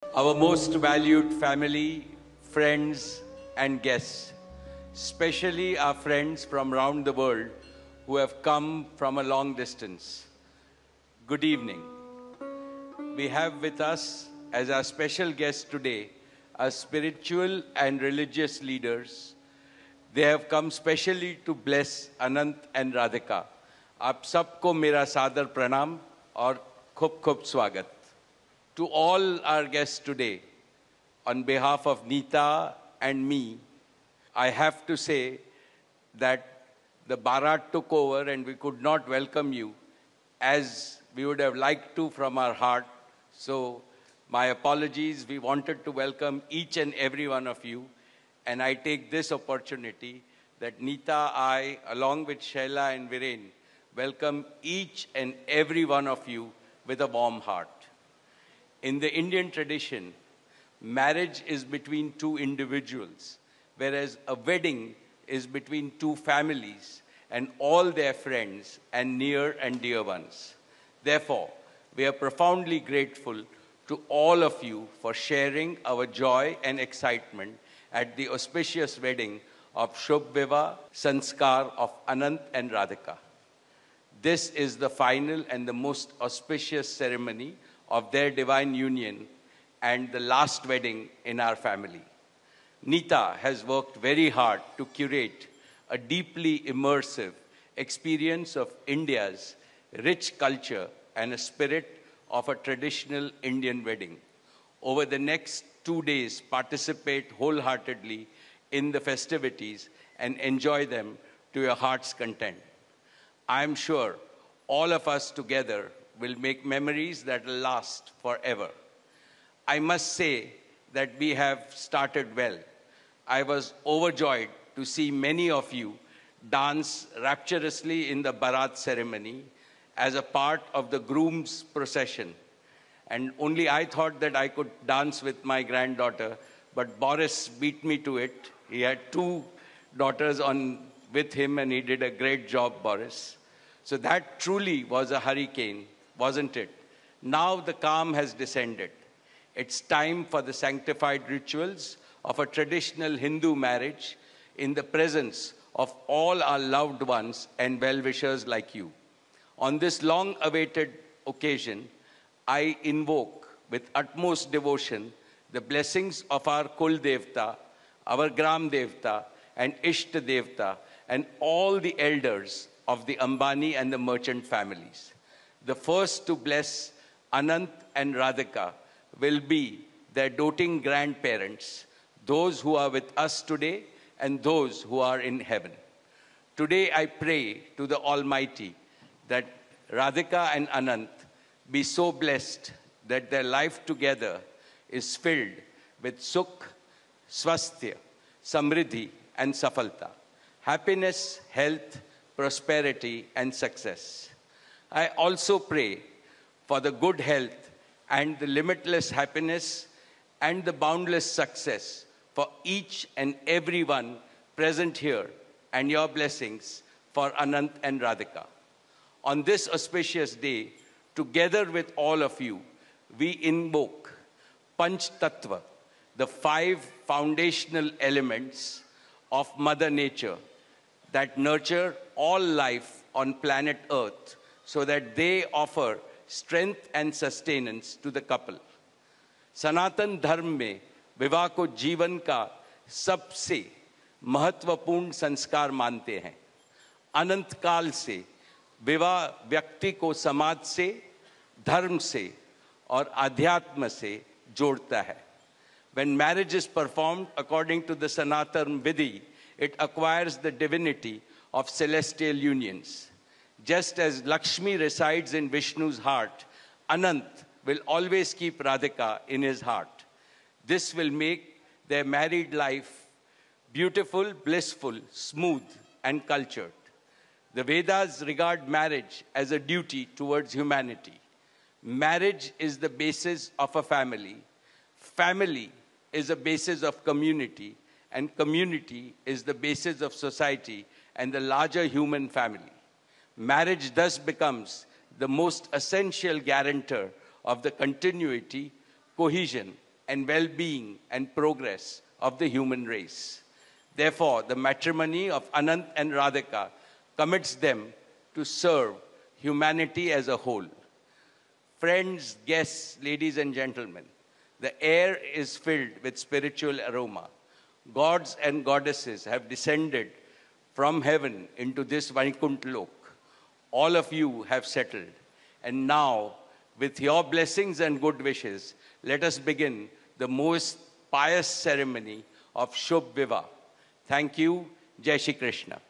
Our most valued family, friends and guests, especially our friends from around the world who have come from a long distance. Good evening. We have with us as our special guests today our spiritual and religious leaders. They have come specially to bless Anant and Radhika. आप सबको मेरा सादर प्रणाम और खूब खूब स्वागत. To all our guests today, on behalf of Neeta and me, I have to say that the Bharat took over and we could not welcome you as we would have liked to from our heart. So my apologies. We wanted to welcome each and every one of you. And I take this opportunity that Neeta, I, along with Shaila and Viren, welcome each and every one of you with a warm heart. In the Indian tradition, marriage is between two individuals, whereas a wedding is between two families and all their friends and near and dear ones. Therefore, we are profoundly grateful to all of you for sharing our joy and excitement at the auspicious wedding of Shubh Vivah Sanskar of Anant and Radhika. This is the final and the most auspicious ceremony of their divine union and the last wedding in our family. Neeta has worked very hard to curate a deeply immersive experience of India's rich culture and a spirit of a traditional Indian wedding. Over the next 2 days, participate wholeheartedly in the festivities and enjoy them to your heart's content. I am sure all of us together will make memories that will last forever. I must say that we have started well. I was overjoyed to see many of you dance rapturously in the Bharat ceremony as a part of the groom's procession. And only I thought that I could dance with my granddaughter, but Boris beat me to it. He had 2 daughters with him and he did a great job, Boris. So that truly was a hurricane, wasn't it? Now the calm has descended. It's time for the sanctified rituals of a traditional Hindu marriage in the presence of all our loved ones and well-wishers like you. On this long-awaited occasion, I invoke with utmost devotion the blessings of our Kul Devta, our Gram Devta, and Ishta Devta, and all the elders of the Ambani and the merchant families. The first to bless Anant and Radhika will be their doting grandparents, those who are with us today and those who are in heaven. Today I pray to the Almighty that Radhika and Anant be so blessed that their life together is filled with sukh, swasthya, samriddhi and safalta, happiness, health, prosperity and success. I also pray for the good health and the limitless happiness and the boundless success for each and every one present here and your blessings for Anant and Radhika. On this auspicious day, together with all of you, we invoke Panch Tattva, the 5 foundational elements of Mother Nature that nurture all life on planet Earth so that they offer strength and sustenance to the couple. सनातन धर्म में विवाह को जीवन का सबसे महत्वपूर्ण संस्कार मानते हैं. अनंत काल से विवाह व्यक्ति को समाज से, धर्म से और अध्यात्म से जोड़ता है. When marriage is performed according to the Sanatan Vidhi, it acquires the divinity of celestial unions. Just as Lakshmi resides in Vishnu's heart, Anant will always keep Radhika in his heart. This will make their married life beautiful, blissful, smooth, and cultured. The Vedas regard marriage as a duty towards humanity. Marriage is the basis of a family. Family is a basis of community, and community is the basis of society and the larger human family. Marriage thus becomes the most essential guarantor of the continuity, cohesion, and well-being and progress of the human race. Therefore, the matrimony of Anant and Radhika commits them to serve humanity as a whole. Friends, guests, ladies and gentlemen, the air is filled with spiritual aroma. Gods and goddesses have descended from heaven into this Vaikuntha Lok. All of you have settled. And now, with your blessings and good wishes, let us begin the most pious ceremony of Shubh Vivah. Thank you. Jai Shri Krishna.